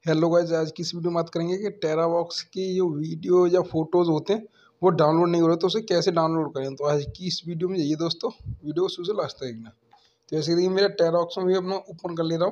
Hello guys, आज की इस वीडियो में बात करेंगे कि टेराबॉक्स की जो वीडियो या फोटोज़ होते हैं वो डाउनलोड नहीं हो रहे तो उसे कैसे डाउनलोड करें। तो आज की इस वीडियो में यही दोस्तों, वीडियो को शुरू से लास्ट तक देखना। तो जैसे कि मेरा टेराबॉक्स में भी अपना ओपन कर ले रहा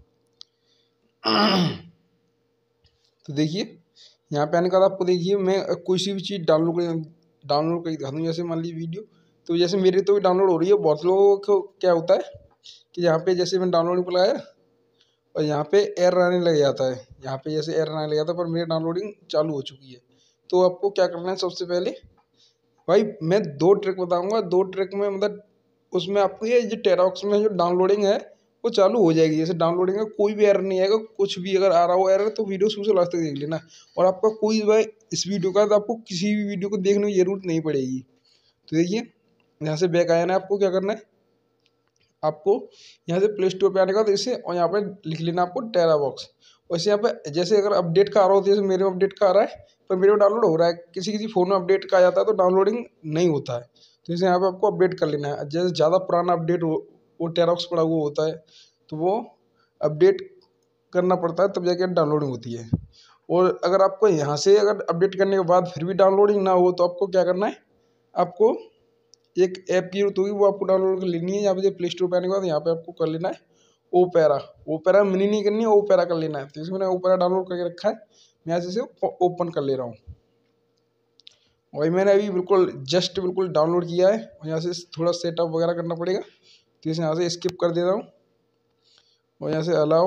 हूँ। तो देखिए यहाँ पे आने के बाद आपको देखिए मैं कोई सी भी चीज़ डाउनलोड करके दिखा दूँ। जैसे मान लीजिए वीडियो, तो जैसे मेरे तो भी डाउनलोड हो रही है। बहुत लोगों को क्या होता है कि यहाँ पे जैसे मैंने डाउनलोडिंग पर लगाया और यहाँ पे एरर आने लग जाता है। यहाँ पे जैसे एरर आने लग जाता है, पर मेरी डाउनलोडिंग चालू हो चुकी है। तो आपको क्या करना है, सबसे पहले भाई मैं दो ट्रिक बताऊंगा। दो ट्रिक में मतलब उसमें आपको ये जो टेराबॉक्स में जो डाउनलोडिंग है वो चालू हो जाएगी। जैसे डाउनलोडिंग में कोई भी एरर नहीं आएगा, कुछ भी अगर आ रहा हो एरर तो वीडियो शुरू से लास्ट तक देख लेना। और आपका कोई भाई इस वीडियो का तो आपको किसी भी वीडियो को देखने की जरूरत नहीं पड़ेगी। तो देखिए यहाँ से बैक आया ना, आपको क्या करना है, आपको यहाँ से प्ले स्टोर पे आने का बाद इसे और यहाँ पे लिख लेना आपको टेराबॉक्स। वैसे यहाँ पे जैसे अगर अपडेट का आ रहा हो, जैसे मेरे में अपडेट का आ रहा है पर मेरे में डाउनलोड हो रहा है, किसी किसी फ़ोन में अपडेट का आ जाता है तो डाउनलोडिंग नहीं होता है। तो जैसे यहाँ पे आपको अपडेट कर लेना है। जैसे ज़्यादा पुराना अपडेट हो, वो टेराबॉक्स पड़ा हुआ होता है तो वो अपडेट करना पड़ता है, तब जाके डाउनलोडिंग होती है। और अगर आपको यहाँ से अगर अपडेट करने के बाद फिर भी डाउनलोडिंग ना हो तो आपको क्या करना है, आपको एक ऐप की जरूरत होगी, वो आपको डाउनलोड कर लेनी है। यहाँ पे प्ले स्टोर पे आने के बाद यहाँ पे आपको कर लेना है ओपेरा। ओपेरा मिनी नहीं करनी है, ओपेरा कर लेना है। तो इसमें मैंने ओपेरा डाउनलोड करके रखा है, मैं यहाँ से ओपन कर ले रहा हूँ। वही मैंने अभी बिल्कुल जस्ट बिल्कुल डाउनलोड किया है और यहाँ से थोड़ा सेटअप वगैरह करना पड़ेगा। तो इसे यहाँ से स्किप कर देता हूँ और यहाँ से अलाउ।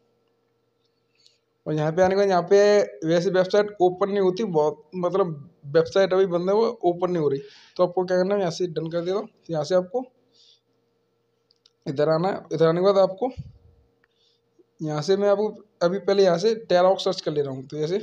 और यहाँ पे आने के बाद यहाँ पे वैसे वेबसाइट ओपन नहीं होती, बहुत मतलब वेबसाइट अभी बंद है, वो ओपन नहीं हो रही। तो आपको क्या करना है, यहाँ से डन कर देता हूँ। तो यहाँ से आपको इधर आना है। इधर आने के बाद आपको यहाँ से मैं आपको अभी पहले यहाँ से टेराबॉक्स सर्च कर ले रहा हूँ। तो जैसे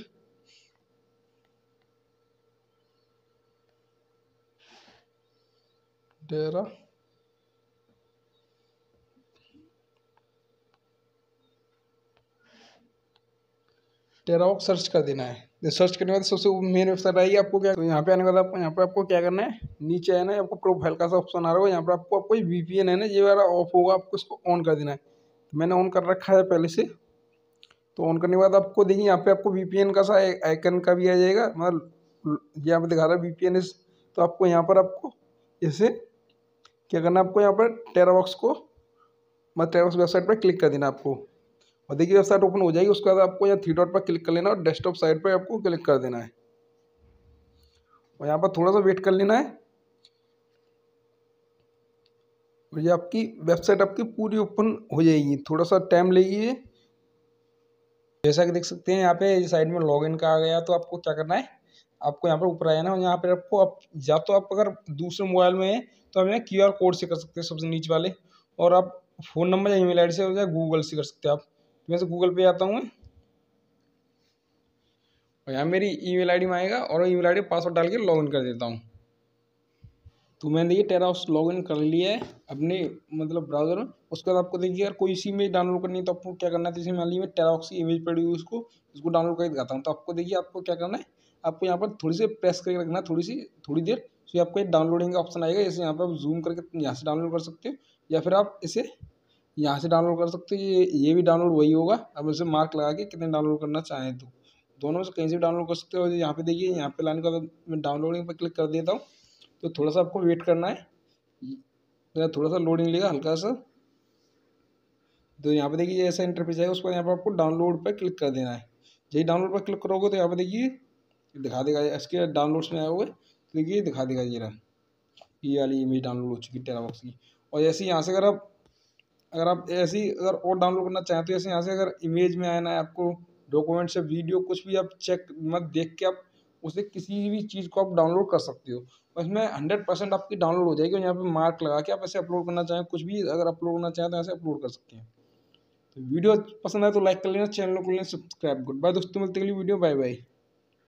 टेराबॉक्स सर्च कर देना है। सर्च करने के बाद सबसे मेन वेबसाइट आएगी। आपको क्या, तो यहाँ पे आने के बाद आपको यहाँ पे आपको क्या करना है, नीचे है ना आपको प्रोफाइल का सा ऑप्शन आ रहा है, यहाँ पे आपको कोई वीपीएन है ना ये वाला ऑफ होगा, आपको इसको ऑन कर देना है। तो मैंने ऑन कर रखा है पहले से। तो ऑन करने के बाद आपको देखिए यहाँ पे आपको वीपीएन का सा आइकन का भी आ जाएगा, मतलब यहाँ पे दिखा रहा है वीपीएन इस। तो आपको यहाँ पर आपको इसे क्या करना है, आपको यहाँ पर टेराबॉक्स को मतलब टेराबॉक्स वेबसाइट पर क्लिक कर देना आपको। और देखिए वेबसाइट ओपन हो जाएगी। उसके बाद आपको यहाँ थ्री डॉट पर क्लिक कर लेना और डेस्कटॉप साइड पर आपको क्लिक कर देना है और यहाँ पर थोड़ा सा वेट कर लेना है। और ये आपकी वेबसाइट आपकी पूरी ओपन हो जाएगी, थोड़ा सा टाइम लेगी ये। जैसा कि देख सकते हैं यहाँ पे साइड में लॉगिन का आ गया। तो आपको क्या करना है, आपको यहाँ पर ऊपर आया ना, और यहाँ पर आपको या तो आप अगर दूसरे मोबाइल में है तो आप यहाँ QR कोड से कर सकते हैं सबसे नीचे वाले, और आप फ़ोन नंबर या ईमेल आईडी से या गूगल से कर सकते हैं आप। तो मैं से गूगल पे आता हूँ और यहाँ मेरी ईमेल आईडी में आएगा और ईमेल आईडी पासवर्ड डाल के लॉगिन कर देता हूँ। तो मैंने देखिए टेराबॉक्स लॉगिन कर लिया है अपने मतलब ब्राउज़र में। उसके बाद आपको देखिए अगर कोई इसी में डाउनलोड करनी है तो आपको क्या करना है, जैसे मान लीजिए टेराबॉक्स की इमेज पड़ी हुई उसको इसको डाउनलोड करके दिखाता हूँ। तो आपको देखिए आपको क्या करना है, आपको यहाँ पर थोड़ी सी प्रेस करके रखना है, थोड़ी देर। तो आपको एक डाउनलोडिंग का ऑप्शन आएगा, जैसे यहाँ पर आप जूम करके यहाँ से डाउनलोड कर सकते हो या फिर आप इसे यहाँ से डाउनलोड कर सकते हो। ये भी डाउनलोड वही होगा। अब उसे मार्क लगा के कितने डाउनलोड करना चाहें तो दोनों में से कहीं से डाउनलोड कर सकते हो। यहाँ पे देखिए यहाँ पे लाने के बाद मैं डाउनलोडिंग पर क्लिक कर देता हूँ। तो थोड़ा सा आपको वेट करना है, मेरा थोड़ा सा लोडिंग लेगा हल्का सा। तो यहाँ पे देखिए ऐसा इंटरफेस आएगा, उसको यहाँ पर आपको डाउनलोड पर क्लिक कर देना है। यही डाउनलोड पर क्लिक करोगे तो यहाँ पे देखिए दिखा देगा इसके डाउनलोड्स में आए हुए। तो देखिए दिखा देगा ये वाली इमेज डाउनलोड हो चुकी है टेराबॉक्स की। और ऐसे यहाँ से अगर आप ऐसी अगर और डाउनलोड करना चाहें तो ऐसे यहाँ से अगर इमेज में आना है आपको, डॉक्यूमेंट से वीडियो कुछ भी आप चेक मत देख के आप उसे किसी भी चीज़ को आप डाउनलोड कर सकते हो। उसमें 100% आपकी डाउनलोड हो जाएगी। और यहाँ पे मार्क लगा के आप ऐसे अपलोड करना चाहें, कुछ भी अगर अपलोड करना चाहें तो ऐसे अपलोड कर सकते हैं। तो वीडियो पसंद आए तो लाइक कर लेना, चैनल को लेना सब्सक्राइब। गुड बाय दोस्तों, मिलते अगली वीडियो, बाय बाय।